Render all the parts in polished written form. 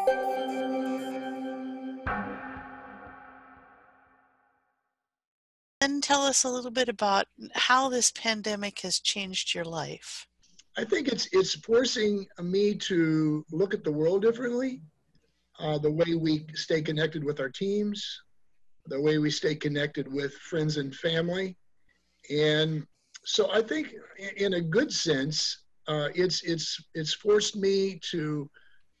And tell us a little bit about how this pandemic has changed your life. I think it's forcing me to look at the world differently, the way we stay connected with our teams, the way we stay connected with friends and family. And so I think in a good sense, it's forced me to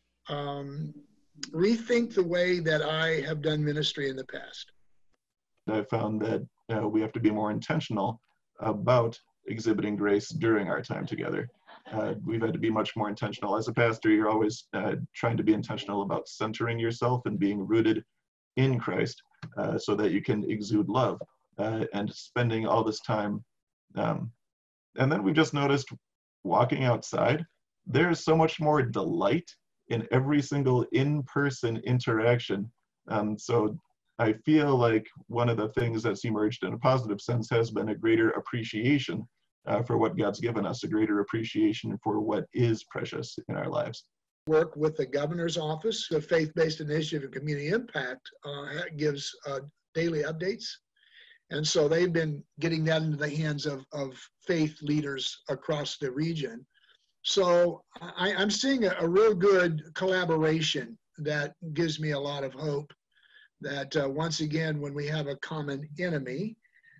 rethink the way that I have done ministry in the past. I found that we have to be more intentional about exhibiting grace during our time together. We've had to be much more intentional. As a pastor, you're always trying to be intentional about centering yourself and being rooted in Christ so that you can exude love and spending all this time. And then we just noticed walking outside, there's so much more delight in every single in-person interaction. So I feel like one of the things that's emerged in a positive sense has been a greater appreciation for what God's given us, a greater appreciation for what is precious in our lives. Work with the governor's office. The Faith-Based Initiative of Community Impact gives daily updates. And so they've been getting that into the hands of faith leaders across the region. So I'm seeing a real good collaboration that gives me a lot of hope that once again, when we have a common enemy,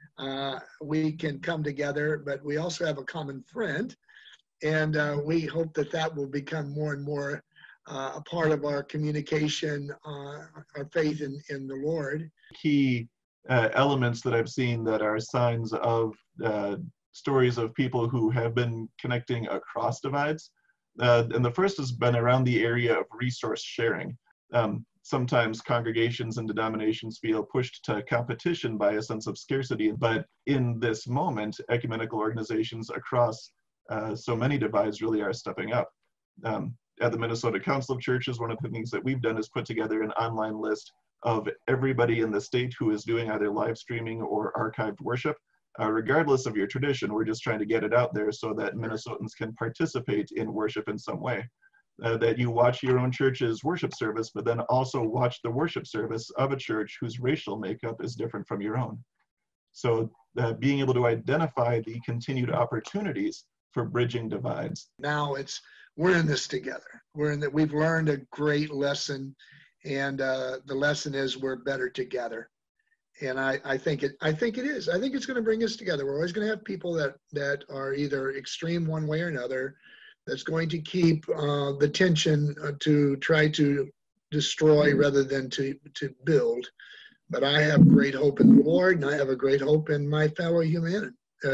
we can come together, but we also have a common friend. And we hope that that will become more and more a part of our communication, our faith in the Lord. Key elements that I've seen that are signs of stories of people who have been connecting across divides. And the first has been around the area of resource sharing. Sometimes congregations and denominations feel pushed to competition by a sense of scarcity, but in this moment, ecumenical organizations across so many divides really are stepping up. At the Minnesota Council of Churches, one of the things that we've done is put together an online list of everybody in the state who is doing either live streaming or archived worship. Regardless of your tradition, we're just trying to get it out there so that Minnesotans can participate in worship in some way. That you watch your own church's worship service, but then also watch the worship service of a church whose racial makeup is different from your own. So being able to identify the continued opportunities for bridging divides. Now we're in this together. We've learned a great lesson, and the lesson is we're better together. And I think it is. I think it's going to bring us together. We're always going to have people that are either extreme one way or another. That's going to keep the tension to try to destroy rather than to build. But I have great hope in the Lord, and I have a great hope in my fellow human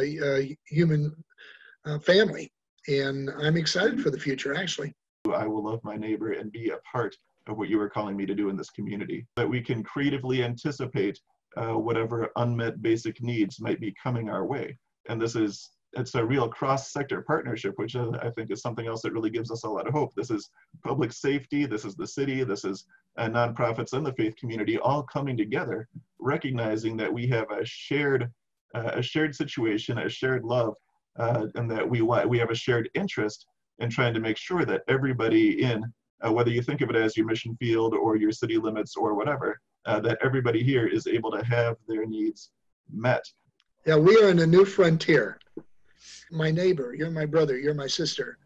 family. And I'm excited for the future, actually. I will love my neighbor and be a part of what you are calling me to do in this community. That we can creatively anticipate whatever unmet basic needs might be coming our way. And it's a real cross-sector partnership, which I think is something else that really gives us a lot of hope. This is public safety, this is the city, this is nonprofits and the faith community all coming together, recognizing that we have a shared situation, a shared love, and that we have a shared interest in trying to make sure that everybody in, whether you think of it as your mission field or your city limits or whatever, that everybody here is able to have their needs met. Yeah, we are in a new frontier. My neighbor, you're my brother, you're my sister.